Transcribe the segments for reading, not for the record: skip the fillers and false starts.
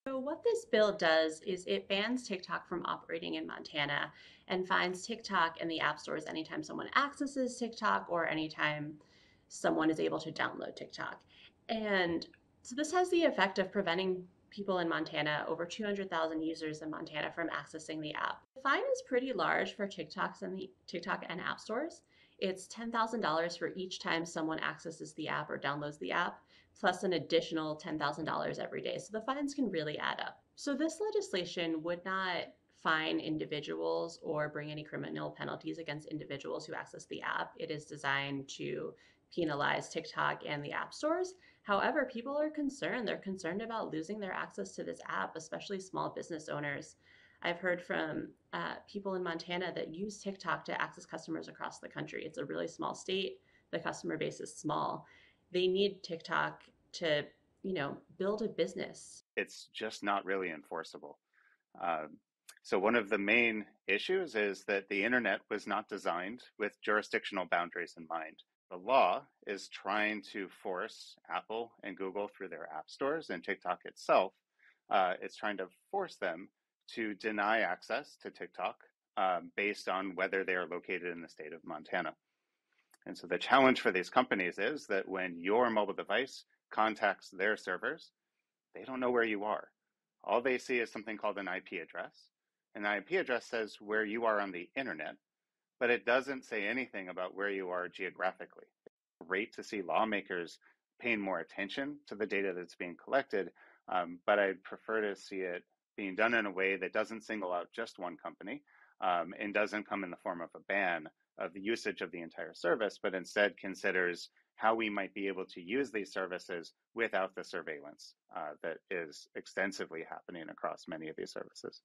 So, what this bill does is it bans TikTok from operating in Montana and fines TikTok and the app stores anytime someone accesses TikTok or anytime someone is able to download TikTok. And so, this has the effect of preventing people in Montana, over 200,000 users in Montana, from accessing the app. The fine is pretty large for TikToks and the TikTok and app stores. It's $10,000 for each time someone accesses the app or downloads the app, plus an additional $10,000 every day. So the fines can really add up. So this legislation would not fine individuals or bring any criminal penalties against individuals who access the app. It is designed to penalize TikTok and the app stores. However, people are concerned. They're concerned about losing their access to this app, especially small business owners. I've heard from people in Montana that use TikTok to access customers across the country. It's a really small state. The customer base is small. They need TikTok to, build a business. It's just not really enforceable. Um, so one of the main issues is that the internet was not designed with jurisdictional boundaries in mind. The law is trying to force Apple and Google through their app stores and TikTok itself. It's trying to force them to deny access to TikTok based on whether they are located in the state of Montana. And so the challenge for these companies is that when your mobile device contacts their servers, they don't know where you are. All they see is something called an IP address. And the IP address says where you are on the internet, but it doesn't say anything about where you are geographically. It's great to see lawmakers paying more attention to the data that's being collected, but I'd prefer to see it being done in a way that doesn't single out just one company and doesn't come in the form of a ban of the usage of the entire service, but instead considers how we might be able to use these services without the surveillance that is extensively happening across many of these services.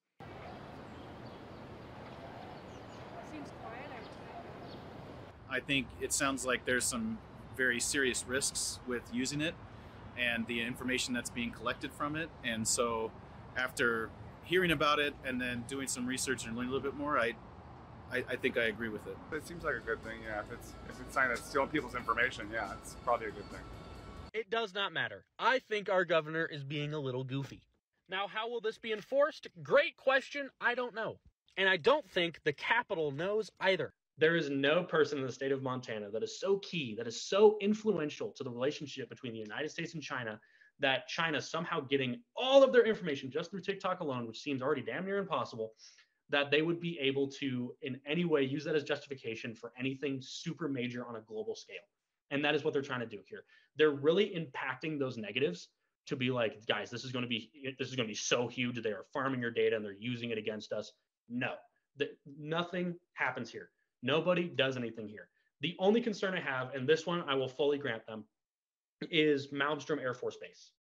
I think it sounds like there's some very serious risks with using it and the information that's being collected from it. And so after hearing about it and then doing some research and learning a little bit more, I think I agree with it. It seems like a good thing, yeah. If it's saying that's stealing people's information, yeah, it's probably a good thing. It does not matter. I think our governor is being a little goofy. Now, how will this be enforced? Great question. I don't know. And I don't think the Capitol knows either. There is no person in the state of Montana that is so key, that is so influential to the relationship between the United States and China, that China somehow getting all of their information just through TikTok alone, which seems already damn near impossible, that they would be able to in any way use that as justification for anything super major on a global scale. And that is what they're trying to do here. They're really impacting those negatives to be like, guys, this is going to be so huge. They are farming your data and they're using it against us. No, nothing happens here. Nobody does anything here. The only concern I have, and this one I will fully grant them, is Malmstrom Air Force Base.